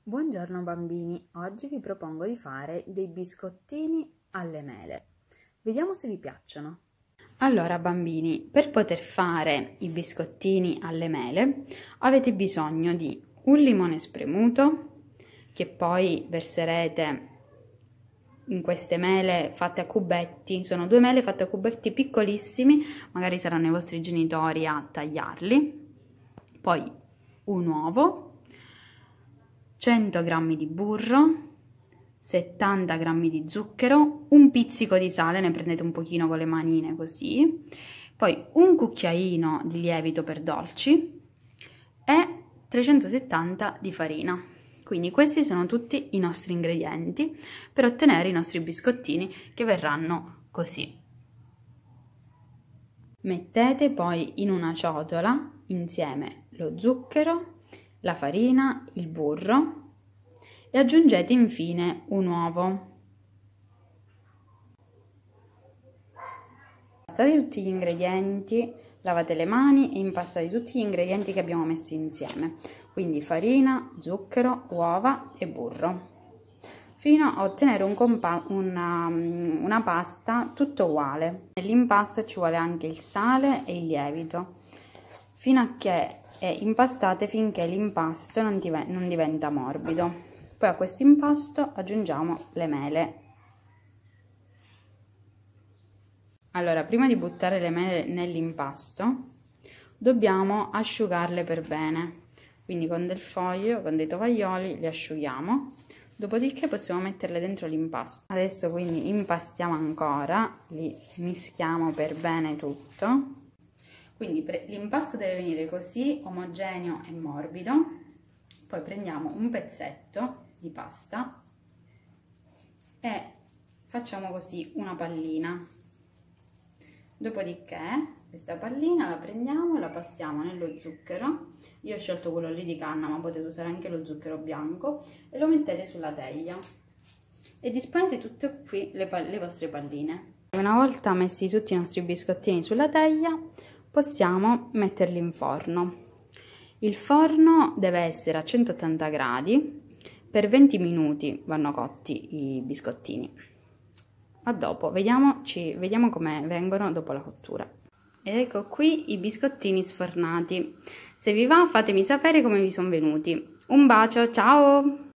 Buongiorno bambini, oggi vi propongo di fare dei biscottini alle mele. Vediamo se vi piacciono. Allora bambini, per poter fare i biscottini alle mele avete bisogno di un limone spremuto che poi verserete in queste mele fatte a cubetti. Sono due mele fatte a cubetti piccolissimi, magari saranno i vostri genitori a tagliarli. Poi un uovo, 100 g di burro, 70 g di zucchero, un pizzico di sale, ne prendete un pochino con le manine così, poi un cucchiaino di lievito per dolci e 370 di farina. Quindi questi sono tutti i nostri ingredienti per ottenere i nostri biscottini che verranno così. Mettete poi in una ciotola insieme lo zucchero, la farina, il burro e aggiungete infine un uovo. Impastate tutti gli ingredienti, lavate le mani e impastate tutti gli ingredienti che abbiamo messo insieme, quindi farina, zucchero, uova e burro, fino a ottenere una pasta tutto uguale. Nell'impasto ci vuole anche il sale e il lievito, fino a che impastate finché l'impasto non diventa morbido. Poi a questo impasto aggiungiamo le mele. Allora, prima di buttare le mele nell'impasto, dobbiamo asciugarle per bene. Quindi con del foglio, con dei tovaglioli, le asciughiamo. Dopodiché possiamo metterle dentro l'impasto. Adesso quindi impastiamo ancora, li mischiamo per bene tutto. Quindi l'impasto deve venire così omogeneo e morbido. Poi prendiamo un pezzetto di pasta e facciamo così una pallina. Dopodiché questa pallina la prendiamo e la passiamo nello zucchero. Io ho scelto quello lì di canna, ma potete usare anche lo zucchero bianco, e lo mettete sulla teglia e disponete tutte qui le vostre palline. Una volta messi tutti i nostri biscottini sulla teglia, possiamo metterli in forno. Il forno deve essere a 180 gradi, per 20 minuti vanno cotti i biscottini. A dopo, vediamo come vengono dopo la cottura. Ed ecco qui i biscottini sfornati. Se vi va fatemi sapere come vi sono venuti. Un bacio, ciao!